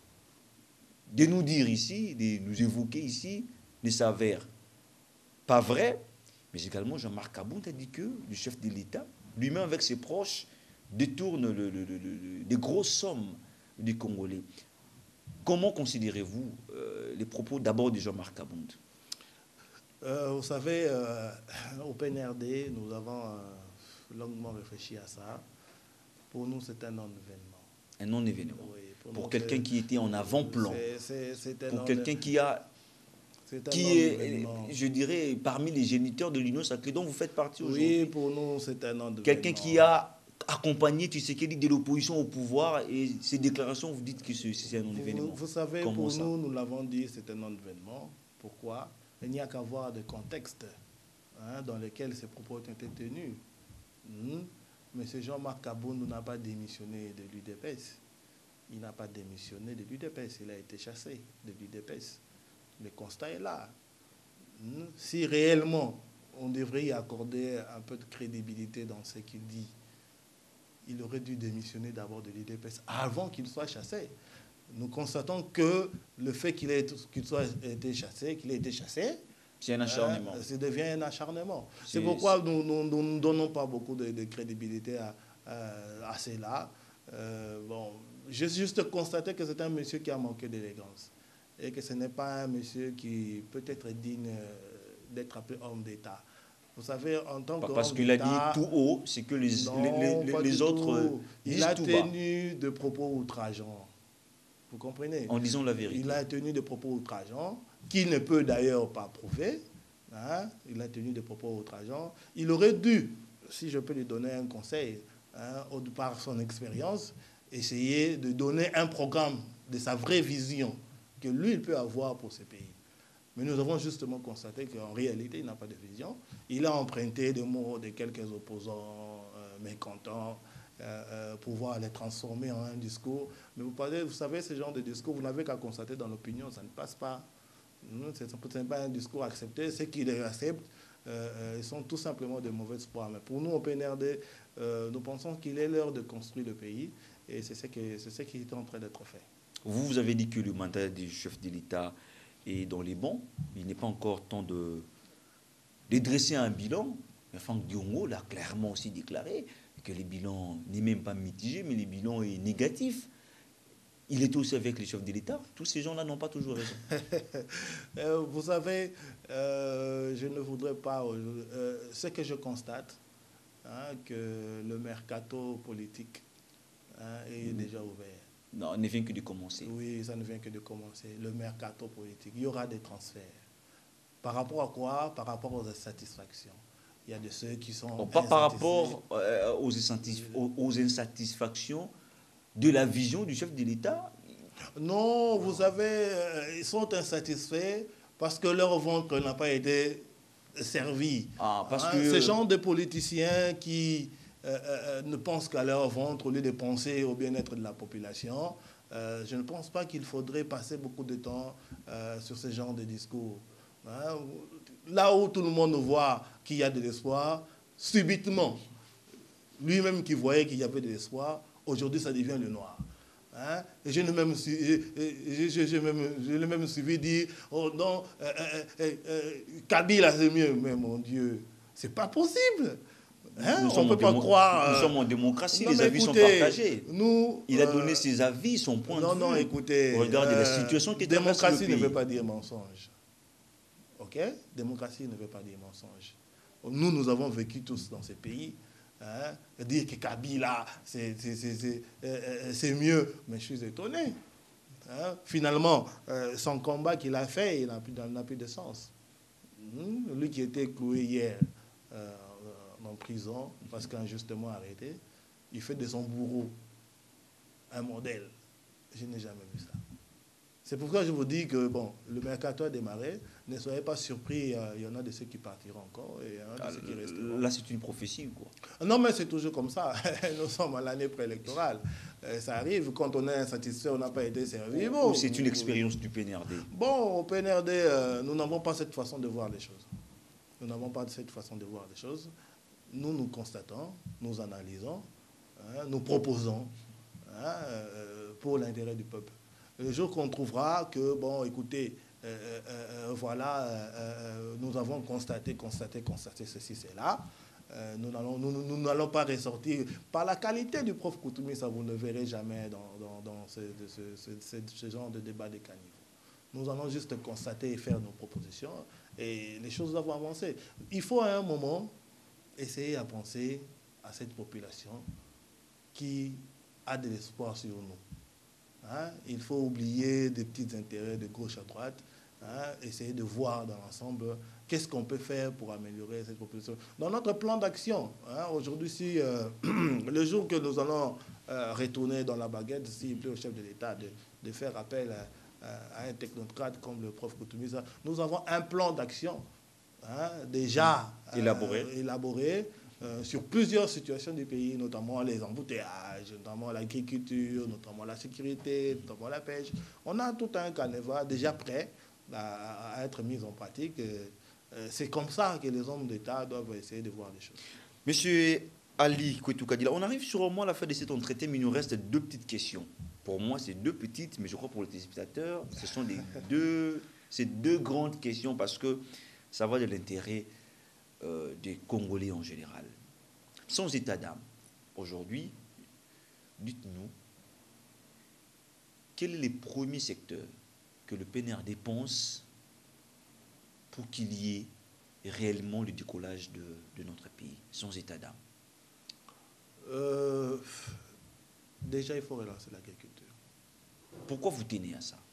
de nous dire ici, de nous évoquer ici, ne s'avèrent pas vraies. Mais également, Jean-Marc Kabound a dit que le chef de l'État, lui-même avec ses proches, détourne le, le, le, le, les grosses sommes des Congolais. Comment considérez-vous euh, les propos d'abord de Jean-Marc Kabound? euh, Vous savez, euh, au P N R D, nous avons euh, longuement réfléchi à ça. Pour nous, c'est un non-événement. Un non-événement. Oui, pour pour quelqu'un qui était en avant-plan. Pour non quelqu'un qui a... Est qui est, je dirais, parmi les géniteurs de l'Union sacrée dont vous faites partie aujourd'hui. Oui, pour nous, c'est un an de quelqu'un qui a accompagné Tshisekedi de l'opposition au pouvoir et ses déclarations, vous dites que c'est un non-événement. Vous, vous savez, Comment pour ça? Nous, nous l'avons dit, c'est un non-événement. Pourquoi? Il n'y a qu'à voir des contextes hein, dans lesquels ces propos ont été tenus. Mmh. Mais ce Jean-Marc Kabound n'a pas démissionné de l'U D P S. Il n'a pas démissionné de l'U D P S. Il a été chassé de l'U D P S. Le constat est là. Si réellement on devrait y accorder un peu de crédibilité dans ce qu'il dit, il aurait dû démissionner d'abord de l'U D P S avant qu'il soit chassé. Nous constatons que le fait qu'il ait, qu'il soit été chassé, qu'il ait été chassé, c'est un acharnement. Euh, ça devient un acharnement. C'est pourquoi nous ne donnons pas beaucoup de, de crédibilité à, à, à cela. Euh, bon, j'ai juste constaté que c'est un monsieur qui a manqué d'élégance et que ce n'est pas un monsieur qui peut être digne d'être appelé homme d'État. Vous savez, en tant qu'homme d'État... Parce qu'il a dit tout haut, c'est que les, non, les, les, les autres tout. disent Il a tout bas. tenu de propos outrageants. Vous comprenez? En disant la vérité. Il a tenu de propos outrageants, qu'il ne peut d'ailleurs pas prouver. Hein? Il a tenu des propos outrageants. Il aurait dû, si je peux lui donner un conseil, hein, par son expérience, essayer de donner un programme de sa vraie vision que lui, il peut avoir pour ce pays. Mais nous avons justement constaté qu'en réalité, il n'a pas de vision. Il a emprunté des mots de quelques opposants euh, mécontents euh, euh, pour pouvoir les transformer en un discours. Mais vous, parlez, vous savez, ce genre de discours, vous n'avez qu'à constater dans l'opinion, ça ne passe pas. Ce n'est pas un discours accepté. Ceux qui les acceptent, euh, ils sont tout simplement de mauvais espoirs. Mais pour nous, au P N R D, euh, nous pensons qu'il est l'heure de construire le pays. Et c'est ce, ce qui est en train d'être fait. Vous, vous avez dit que le mandat du chef de l'État est dans les bons. Il n'est pas encore temps de, de dresser un bilan. Mais Franck Diongo l'a clairement aussi déclaré que le bilan n'est même pas mitigé, mais le bilan est négatif. Il est aussi avec les chefs de l'État. Tous ces gens-là n'ont pas toujours raison. Vous savez, euh, je ne voudrais pas... Euh, ce que je constate, hein, que le mercato politique hein, est mmh. déjà ouvert. Non, il ne vient que de commencer. Oui, ça ne vient que de commencer. Le mercato politique, il y aura des transferts. Par rapport à quoi? Par rapport aux insatisfactions. Il y a de ceux qui sont... Bon, pas par rapport euh, aux, insatisf aux, aux insatisfactions de la vision du chef de l'État? Non, vous savez, euh, ils sont insatisfaits parce que leur ventre n'a pas été servi. Ah, parce hein, que... Ce genre de politiciens qui euh, euh, ne pensent qu'à leur ventre au lieu de penser au bien-être de la population, euh, je ne pense pas qu'il faudrait passer beaucoup de temps euh, sur ce genre de discours. Hein, là où tout le monde voit qu'il y a de l'espoir, subitement, lui-même qui voyait qu'il y avait de l'espoir, aujourd'hui ça devient le noir. Hein? Et je l'ai même, même, même suivi dire, oh non, euh, euh, euh, Kabila c'est mieux. Mais mon Dieu, c'est pas possible. Hein? Nous On ne peut pas croire... Nous euh... sommes en démocratie, non, les avis écoutez, sont partagés. Nous, Il a donné euh... ses avis, son point non, de non, vue. Écoutez, regardez euh, la situation qui est dans le pays. Démocratie ne veut pas dire mensonge. OK? Démocratie ne veut pas dire mensonge. Nous, nous avons vécu tous dans ces pays. Hein, dire que Kabila, c'est euh, mieux. Mais je suis étonné. Hein, finalement, euh, son combat qu'il a fait, il n'a plus, plus de sens. Hum, lui qui était cloué hier euh, en prison parce qu'injustement arrêté, il fait de son bourreau un modèle. Je n'ai jamais vu ça. C'est pourquoi je vous dis que bon, le mercato a démarré. Ne soyez pas surpris, il y en a de ceux qui partiront encore et il y en a de ah, ceux qui resteront. Là, c'est une prophétie, quoi. Non, mais c'est toujours comme ça. Nous sommes à l'année préélectorale. Ça arrive, quand on est insatisfait, on n'a pas été servi. Bon, c'est une expérience du P N R D. Bon, au P N R D, euh, nous n'avons pas cette façon de voir les choses. Nous n'avons pas cette façon de voir les choses. Nous, nous constatons, nous analysons, hein, nous proposons hein, euh, pour l'intérêt du peuple. Le jour qu'on trouvera que, bon, écoutez, euh, euh, voilà, euh, nous avons constaté, constaté, constaté ceci, cela, euh, nous n'allons nous, nous, nous pas ressortir. Par la qualité du prof Koutoumi, ça vous ne verrez jamais dans, dans, dans ce, ce, ce, ce, ce genre de débat de caniveau. Nous allons juste constater et faire nos propositions et les choses doivent avancer. Il faut à un moment essayer à penser à cette population qui a de l'espoir sur nous. Hein? Il faut oublier des petits intérêts de gauche à droite, hein? Essayer de voir dans l'ensemble qu'est-ce qu'on peut faire pour améliorer cette population. Dans notre plan d'action, hein, aujourd'hui, si euh, le jour que nous allons euh, retourner dans la baguette, s'il plaît au chef de l'État de, de faire appel à, à un technocrate comme le prof Koutoumi, nous avons un plan d'action hein, déjà élaboré. Euh, élaboré Euh, sur plusieurs situations du pays, notamment les embouteillages, notamment l'agriculture, notamment la sécurité, notamment la pêche. On a tout un canevas déjà prêt à, à être mis en pratique. Euh, c'est comme ça que les hommes d'État doivent essayer de voir les choses. Monsieur Ali Kouetou Kadila, on arrive sûrement à la fin de cet entretien, mais il nous reste deux petites questions. Pour moi, c'est deux petites, mais je crois pour les téléspectateurs, ce sont des deux, ces deux grandes questions parce que ça va de l'intérêt Euh, des Congolais en général. Sans état d'âme, aujourd'hui, dites-nous, quels sont les premiers secteurs que le P N R D pense pour qu'il y ait réellement le décollage de, de notre pays, sans état d'âme? euh, Déjà, il faut relancer l'agriculture. Pourquoi vous tenez à ça?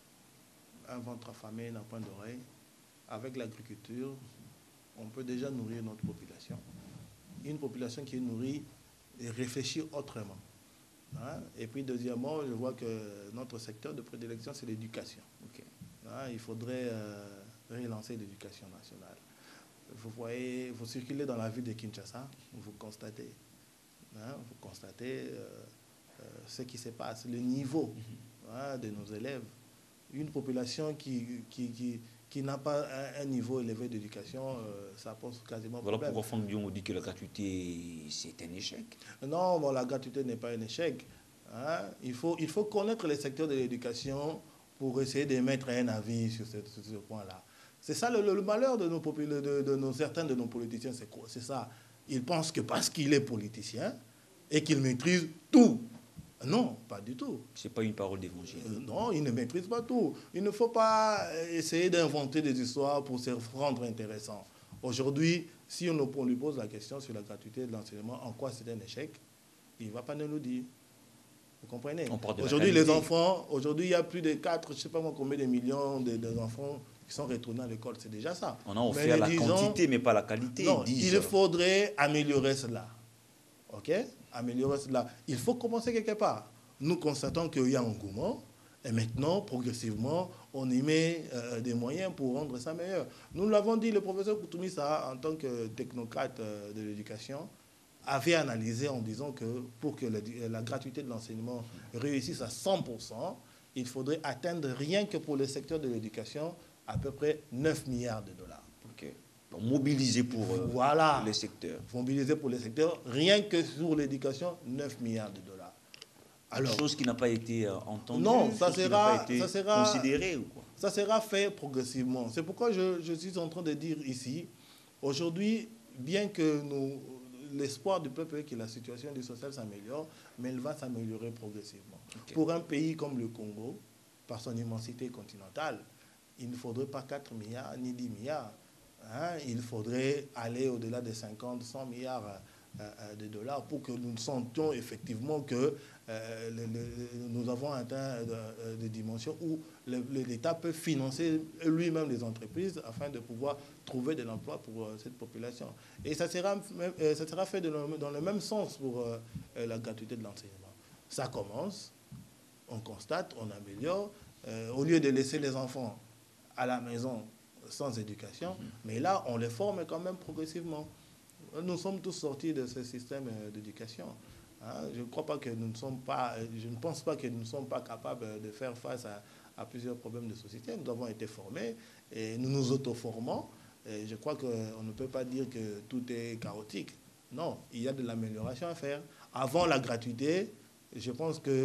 Un ventre affamé n'a point d'oreille. Avec l'agriculture, on peut déjà nourrir notre population. Une population qui est nourrie et réfléchit autrement. Hein? Et puis, deuxièmement, je vois que notre secteur de prédilection, c'est l'éducation. Okay. Hein? Il faudrait euh, relancer l'éducation nationale. Vous voyez, vous circulez dans la ville de Kinshasa, vous constatez, hein? vous constatez euh, euh, ce qui se passe, le niveau mm-hmm. hein, de nos élèves. Une population qui, qui, qui, qui n'a pas un, un niveau élevé d'éducation, euh, ça pose quasiment voilà problème. Pourquoi Franck Dion dit que la gratuité, c'est un échec? Non, bon, la gratuité n'est pas un échec. Hein? Il faut, il faut connaître les secteurs de l'éducation pour essayer d'émettre un avis sur ce, sur ce point-là. C'est ça le, le, le malheur de, nos, de, de, de nos, certains de nos politiciens, c'est ça. Ils pensent que parce qu'il est politicien et qu'il maîtrise tout. Non, pas du tout. Ce n'est pas une parole d'évangile. Euh, non, il ne maîtrise pas tout. Il ne faut pas essayer d'inventer des histoires pour se rendre intéressant. Aujourd'hui, si on, on lui pose la question sur la gratuité de l'enseignement, en quoi c'est un échec, il ne va pas nous le dire. Vous comprenez? Aujourd'hui, les enfants, aujourd'hui, il y a plus de quatre, je ne sais pas moi combien de millions d'enfants qui sont retournés à l'école. C'est déjà ça. On a offert la disons, quantité, mais pas la qualité. Non, il faudrait améliorer cela. OK? Améliorer cela. Il faut commencer quelque part. Nous constatons qu'il y a un engouement et maintenant, progressivement, on y met euh, des moyens pour rendre ça meilleur. Nous l'avons dit, le professeur Koutoumissa, en tant que technocrate euh, de l'éducation, avait analysé en disant que pour que la, la gratuité de l'enseignement réussisse à cent pour cent, il faudrait atteindre rien que pour le secteur de l'éducation à peu près neuf milliards de dollars. Okay. Mobiliser pour euh, voilà. les secteurs. Mobiliser pour les secteurs, rien que sur l'éducation, neuf milliards de dollars. Alors, chose qui n'a pas été euh, entendue, non, ça sera, n'a pas été ça sera considérée ou quoi? Ça sera fait progressivement. C'est pourquoi je, je suis en train de dire ici, aujourd'hui, bien que l'espoir du peuple est que la situation du social s'améliore, mais elle va s'améliorer progressivement. Okay. Pour un pays comme le Congo, par son immensité continentale, il ne faudrait pas quatre milliards ni dix milliards. Hein, il faudrait aller au-delà des cinquante, cent milliards euh, de dollars pour que nous sentions effectivement que euh, le, le, nous avons atteint euh, des dimensions où l'État peut financer lui-même les entreprises afin de pouvoir trouver de l'emploi pour euh, cette population. Et ça sera, euh, ça sera fait de le, dans le même sens pour euh, la gratuité de l'enseignement. Ça commence, on constate, on améliore. Euh, au lieu de laisser les enfants à la maison sans éducation, mmh. mais là, on les forme quand même progressivement. Nous sommes tous sortis de ce système d'éducation. Hein? Je ne crois pas que nous ne sommes pas, je ne pense pas que nous ne sommes pas capables de faire face à, à plusieurs problèmes de société. Nous avons été formés et nous nous auto-formons. Et je crois qu'on ne peut pas dire que tout est chaotique. Non, il y a de l'amélioration à faire. Avant la gratuité, je pense que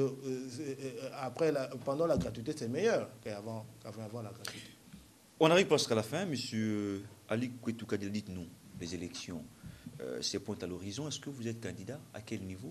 euh, après la, pendant la gratuité, c'est meilleur qu'avant qu'avant la gratuité. On arrive presque à la fin. Monsieur Ali Kouetou Kadel, dites-nous, les élections, euh, c'est pointe à l'horizon. Est-ce que vous êtes candidat? À quel niveau?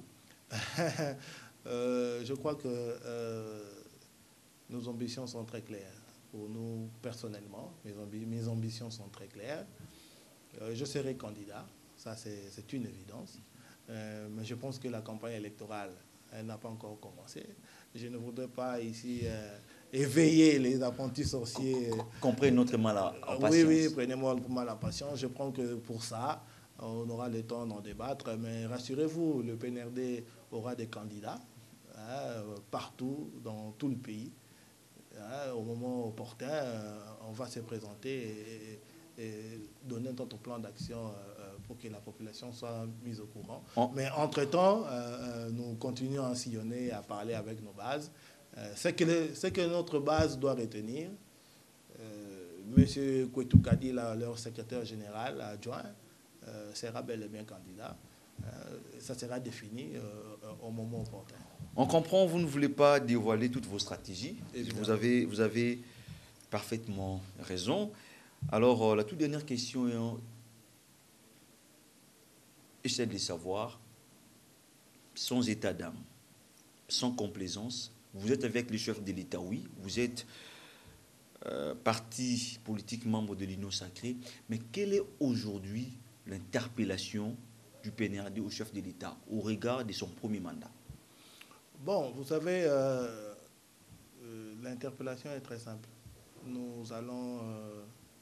euh, Je crois que euh, nos ambitions sont très claires. Pour nous, personnellement, mes, ambi mes ambitions sont très claires. Euh, je serai candidat, ça c'est une évidence. Euh, mais je pense que la campagne électorale, elle n'a pas encore commencé. Je ne voudrais pas ici euh, éveiller les apprentis sorciers. Comprenez notre mal à, à patience. Oui, oui, prenez-moi le mal à patience. Je prends que pour ça, on aura le temps d'en débattre. Mais rassurez-vous, le P N R D aura des candidats hein, partout, dans tout le pays. Hein, au moment opportun, on va se présenter et, et donner notre plan d'action pour que la population soit mise au courant. Oh. Mais entre-temps, euh, nous continuons à sillonner, à parler avec nos bases. Euh, ce, que le, ce que notre base doit retenir, euh, M. Kouetou Kadi, leur secrétaire général adjoint, euh, sera bel et bien candidat. Euh, ça sera défini euh, au moment opportun. On comprend, vous ne voulez pas dévoiler toutes vos stratégies. Vous avez, vous avez parfaitement raison. Alors, la toute dernière question, j'essaie de savoir, sans état d'âme, sans complaisance, vous êtes avec les chefs de l'État, oui, vous êtes euh, parti politique membre de l'Union sacrée, mais quelle est aujourd'hui l'interpellation du P N R D au chef de l'État au regard de son premier mandat? Bon, vous savez, euh, euh, l'interpellation est très simple. Nous allons euh,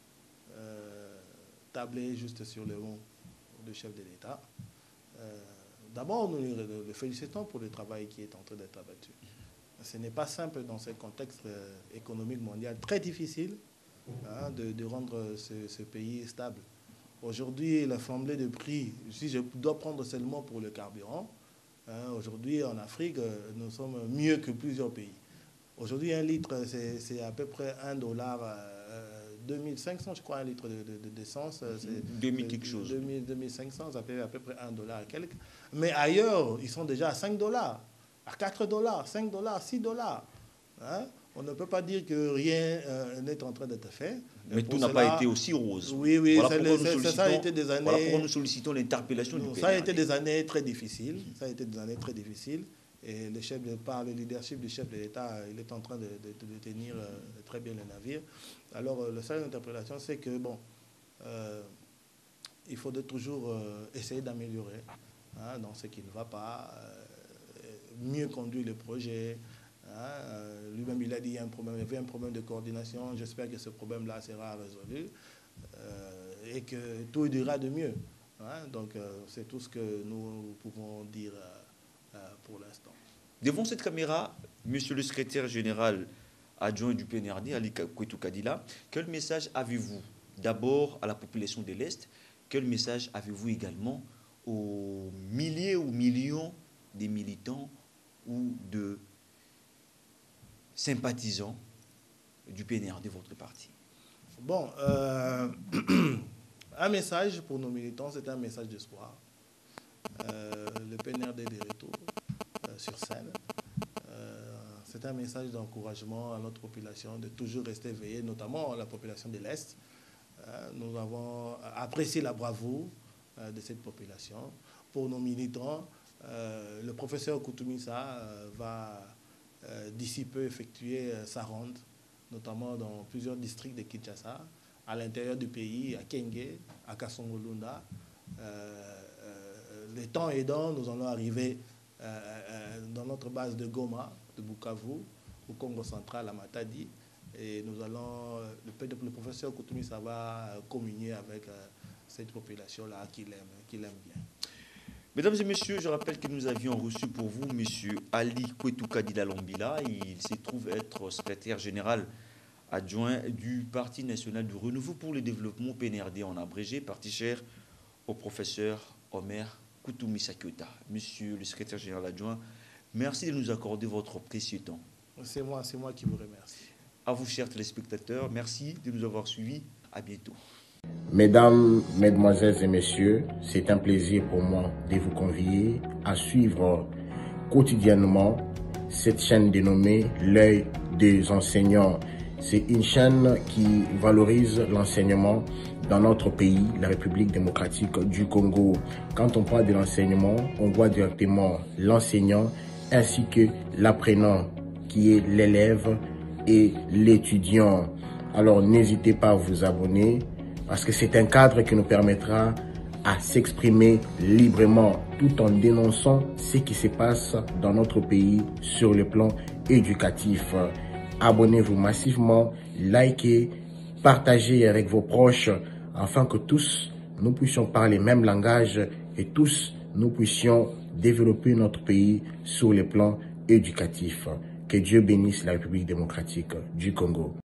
euh, tabler juste sur le mot du chef de l'État. Euh, D'abord, nous le félicitons pour le travail qui est en train d'être abattu. Ce n'est pas simple dans ce contexte euh, économique mondial très difficile hein, de, de rendre ce, ce pays stable. Aujourd'hui, la flambée de prix, si je dois prendre seulement pour le carburant, hein, aujourd'hui en Afrique, nous sommes mieux que plusieurs pays. Aujourd'hui, un litre, c'est à peu près un dollar, euh, deux mille cinq cents, je crois, un litre d'essence. De, de, deux mille quelque chose. deux mille, deux mille cinq cents, ça fait à peu près un dollar et quelques. Mais ailleurs, ils sont déjà à cinq dollars, à quatre dollars, cinq dollars, six dollars. Hein? On ne peut pas dire que rien euh, n'est en train d'être fait. Mais tout n'a pas été aussi rose. Oui, oui, voilà ça, les, ça, ça a été des années... Voilà pourquoi nous sollicitons l'interpellation du P N R D. Ça a été des années très difficiles. Ça a été des années très difficiles. Et le chef de, par le leadership du chef de l'État, il est en train de, de, de tenir euh, très bien le navire. Alors, euh, la seule interpellation, c'est que, bon, euh, il faudrait toujours euh, essayer d'améliorer hein, dans ce qui ne va pas, euh, mieux conduire le projet. Hein, euh, Lui-même, il a dit qu'il y a un problème, il y avait un problème de coordination. J'espère que ce problème-là sera résolu euh, et que tout ira de mieux. Hein, donc, euh, c'est tout ce que nous pouvons dire euh, pour l'instant. Devant cette caméra, monsieur le secrétaire général adjoint du P N R D, Ali Kwetu Kadila, quel message avez-vous d'abord à la population de l'Est? Quel message avez-vous également aux milliers ou millions de militants ou de sympathisants du P N R D, votre parti? Bon, euh, un message pour nos militants, c'est un message d'espoir. Euh, le P N R D est de retour euh, sur scène. Euh, c'est un message d'encouragement à notre population de toujours rester éveillée, notamment à la population de l'Est. Euh, nous avons apprécié la bravoure euh, de cette population. Pour nos militants, euh, le professeur Koutoumissa euh, va euh, d'ici peu effectuer euh, sa ronde, notamment dans plusieurs districts de Kinshasa, à l'intérieur du pays, à Kenge, à Kasongolunda. Euh, Les temps aidant, nous allons arriver euh, euh, dans notre base de Goma, de Bukavu, au Congo central, à Matadi. Et nous allons, le, le professeur Koutoumissa va communier avec euh, cette population-là qu'il aime, qu'il aime bien. Mesdames et messieurs, je rappelle que nous avions reçu pour vous M. Ali Kwetu Kadila Lombila. Il se trouve être secrétaire général adjoint du Parti national du renouveau pour le développement, P N R D en abrégé, parti cher au professeur Omer Koutoumissa Keita. Monsieur le secrétaire général adjoint, merci de nous accorder votre précieux temps. C'est moi, c'est moi qui vous remercie. À vous, chers téléspectateurs, merci de nous avoir suivis. À bientôt. Mesdames, Mesdemoiselles et Messieurs, c'est un plaisir pour moi de vous convier à suivre quotidiennement cette chaîne dénommée L'œil des enseignants. C'est une chaîne qui valorise l'enseignement dans notre pays, la République démocratique du Congo. Quand on parle de l'enseignement, on voit directement l'enseignant ainsi que l'apprenant qui est l'élève et l'étudiant. Alors n'hésitez pas à vous abonner parce que c'est un cadre qui nous permettra à s'exprimer librement tout en dénonçant ce qui se passe dans notre pays sur le plan éducatif. Abonnez-vous massivement, likez, partagez avec vos proches afin que tous nous puissions parler le même langage et tous nous puissions développer notre pays sur le plan éducatif. Que Dieu bénisse la République démocratique du Congo.